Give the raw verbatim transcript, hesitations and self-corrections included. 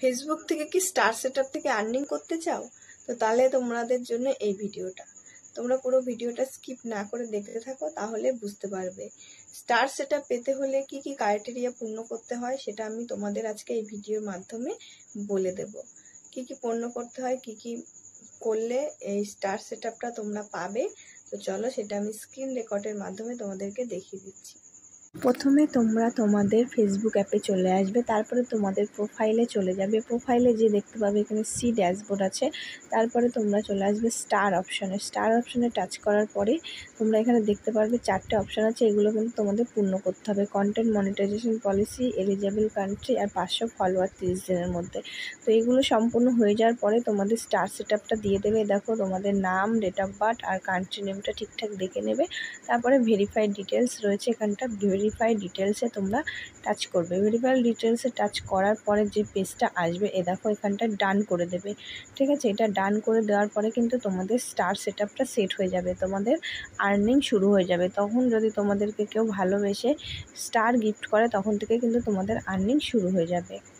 Facebook থেকে কি star setup থেকে আর্নিং করতে চাও? তো তাহলে তোমাদের জন্য এই ভিডিওটা। তোমরা পুরো ভিডিওটা স্কিপ না করে দেখতে থাকো, তাহলে বুঝতে পারবে স্টার সেটআপ পেতে হলে কি কি ক্রাইটেরিয়া পূর্ণ করতে হয় সেটা আমি তোমাদের আজকে এই ভিডিওর মাধ্যমে বলে দেব। কি কি পূর্ণ করতে হয়, কি কি করলে এই স্টার সেটআপটা তোমরা পাবে। তো চলো সেটা আমি স্ক্রিন রেকর্ডের মাধ্যমে তোমাদেরকে দেখিয়ে দিচ্ছি। প্রথমে তোমরা তোমাদের ফেসবুক অ্যাপে চলে আসবে, তারপরে তোমাদের প্রোফাইলে চলে যাবে। প্রোফাইলে যে দেখতে পাবে এখানে সি ড্যাশবোর্ড আছে, তারপরে তোমরা চলে আসবে স্টার অপশানে। স্টার অপশানে টাচ করার পরে তোমরা এখানে দেখতে পারবে চারটে অপশান আছে, এগুলো কিন্তু তোমাদের পূর্ণ করতে হবে। Content monetization policy, eligible country আর পাঁচশো ফলোয়ার তিরিশ দিনের মধ্যে। তো এগুলো সম্পূর্ণ হয়ে যাওয়ার পরে তোমাদের স্টার সেটআপটা দিয়ে দেবে। দেখো তোমাদের নাম, ডেট অফ বার্থ আর কান্ট্রি নেমটা ঠিকঠাক দেখে নেবে। তারপরে ভেরিফাইড ডিটেলস রয়েছে এখানটা, ভেরিফাইড ডিটেলসে তোমরা টাচ করবে। ভেরিফাইড ডিটেলসে টাচ করার পরে যে পেজটা আসবে, এ দেখো এখানটা ডান করে দেবে। ঠিক আছে, এটা ডান করে দেওয়ার পরে কিন্তু তোমাদের স্টার সেটআপটা সেট হয়ে যাবে, তোমাদের আর্নিং শুরু হয়ে যাবে। তখন যদি তোমাদেরকে কেউ ভালোবেসে স্টার গিফট করে তখন থেকে কিন্তু তোমাদের আর্নিং শুরু হয়ে যাবে।